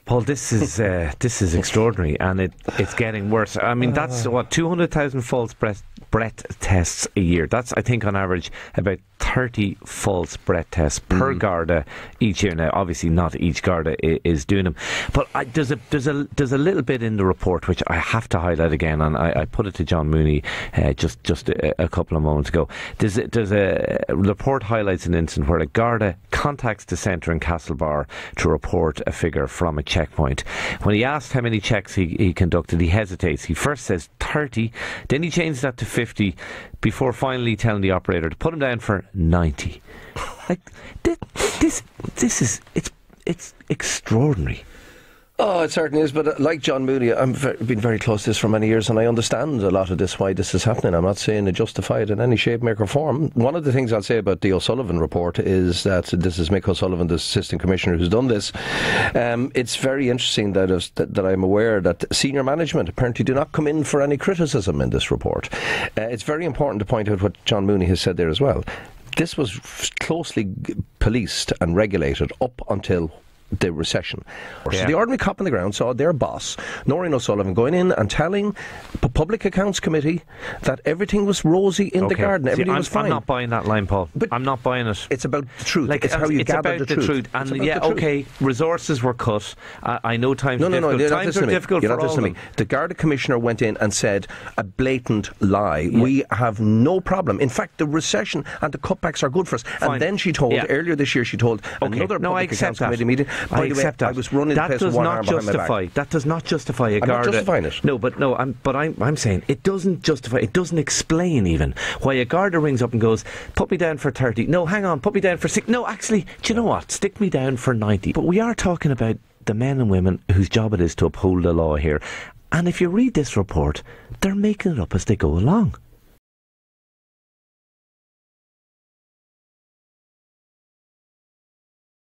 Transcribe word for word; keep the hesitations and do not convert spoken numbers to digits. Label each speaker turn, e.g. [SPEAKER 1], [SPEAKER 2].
[SPEAKER 1] Paul, this is uh, this is extraordinary, and it, it's getting worse. I mean, that's what two hundred thousand false breath breath tests a year. That's, I think, on average about thirty false breath tests per mm. Garda each year. Now, obviously, not each Garda I- is doing them, but I, there's a there's a there's a little bit in the report which I have to highlight again, and I, I put it to John Mooney uh, just just a, a couple of moments ago. There's a, there's a report highlights an incident where a Garda contacts the centre in Castlebar to report a figure from a checkpoint. When he asked how many checks he, he conducted, he hesitates. He first says thirty, then he changes that to fifty, before finally telling the operator to put him down for ninety. Like this, this, this is it's it's extraordinary.
[SPEAKER 2] Oh, it certainly is. But like John Mooney, I've been very close to this for many years, and I understand a lot of this, why this is happening. I'm not saying to justify it in any shape, make or form. One of the things I'll say about the O'Sullivan report is that this is Mick O'Sullivan, the Assistant Commissioner, who's done this. Um, it's very interesting that, is, that, that I'm aware that senior management apparently do not come in for any criticism in this report. Uh, it's very important to point out what John Mooney has said there as well. This was closely policed and regulated up until the recession. Yeah. So the ordinary cop on the ground saw their boss, Noreen O'Sullivan, going in and telling the Public Accounts Committee that everything was rosy in
[SPEAKER 1] okay.
[SPEAKER 2] the garden, everything
[SPEAKER 1] See,
[SPEAKER 2] was
[SPEAKER 1] I'm,
[SPEAKER 2] fine.
[SPEAKER 1] I'm not buying that line, Paul. But I'm not buying it.
[SPEAKER 2] It's about the truth.
[SPEAKER 1] Like,
[SPEAKER 2] it's how you
[SPEAKER 1] it's
[SPEAKER 2] gather
[SPEAKER 1] about
[SPEAKER 2] the,
[SPEAKER 1] the
[SPEAKER 2] truth.
[SPEAKER 1] truth. And
[SPEAKER 2] the
[SPEAKER 1] yeah,
[SPEAKER 2] truth.
[SPEAKER 1] okay, resources were cut. I, I know times
[SPEAKER 2] no,
[SPEAKER 1] are
[SPEAKER 2] no,
[SPEAKER 1] difficult.
[SPEAKER 2] No,
[SPEAKER 1] times are difficult
[SPEAKER 2] you're
[SPEAKER 1] for
[SPEAKER 2] not
[SPEAKER 1] all of them.
[SPEAKER 2] Me. The Garda Commissioner went in and said a blatant lie. Yeah. We have no problem. In fact, the recession and the cutbacks are good for us.
[SPEAKER 1] Fine.
[SPEAKER 2] And then she told,
[SPEAKER 1] yeah.
[SPEAKER 2] earlier this year, she told
[SPEAKER 1] okay.
[SPEAKER 2] another
[SPEAKER 1] no,
[SPEAKER 2] Public Accounts
[SPEAKER 1] that.
[SPEAKER 2] Committee meeting. By
[SPEAKER 1] I
[SPEAKER 2] the way,
[SPEAKER 1] accept that.
[SPEAKER 2] I was running
[SPEAKER 1] that
[SPEAKER 2] the place
[SPEAKER 1] does
[SPEAKER 2] with one
[SPEAKER 1] not
[SPEAKER 2] arm
[SPEAKER 1] justify. That does not justify a
[SPEAKER 2] I'm
[SPEAKER 1] Garda.
[SPEAKER 2] not justifying it.
[SPEAKER 1] No, but no, I'm, but I'm, I'm saying it doesn't justify. It doesn't explain even why a Garda rings up and goes, "Put me down for thirty." No, hang on, put me down for six. No, actually, do you know what? Stick me down for ninety. But we are talking about the men and women whose job it is to uphold the law here. And if you read this report, they're making it up as they go along.